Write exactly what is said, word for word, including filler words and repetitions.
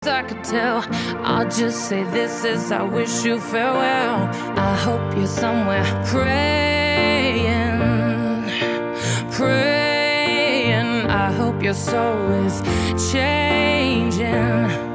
I could tell. I'll just say this is I wish you farewell. I hope you're somewhere praying, praying. I hope your soul is changing.